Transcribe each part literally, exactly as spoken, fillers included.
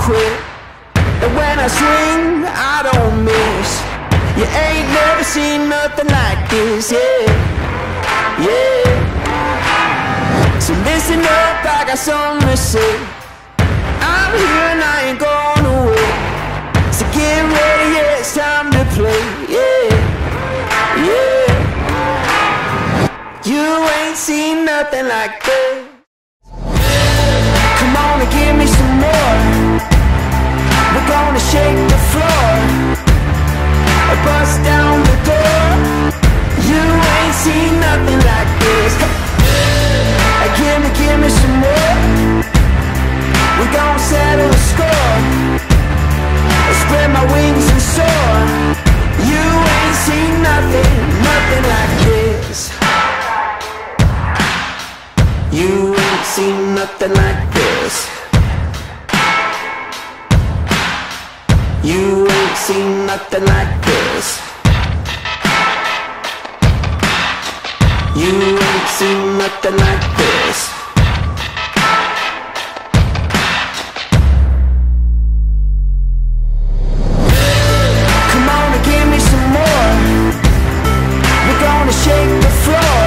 quit. And when I swing, I don't miss. You ain't never seen nothing like this, yeah, yeah. So listen up, I got something to say. I'm here and I ain't going away. So get ready, yeah, it's time to play, yeah, yeah. You ain't seen nothing like this. Come on and give me some more. We're gonna shake the floor, bust down the door. You ain't seen nothing like this. Give me, give me some more. We're gonna settle the score. Spread my wings and soar. You ain't seen nothing, nothing like this. You ain't seen nothing like this. You ain't seen nothing like this. You ain't seen nothing like this. Come on and give me some more. We're gonna shake the floor,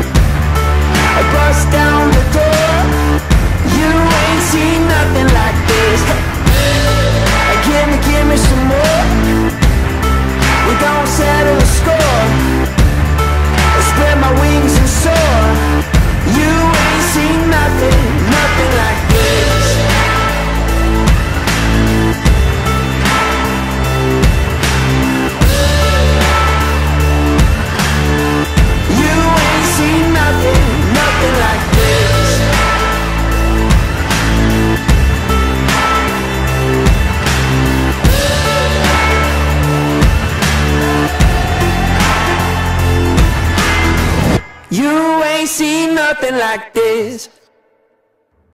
bust down the door. You ain't seen nothing like this. Give me, give me some more. We're gonna settle the score. Spread my wings and soar. You ain't seen nothing, nothing like this. You ain't seen nothing, nothing like this. You ain't seen nothing like this.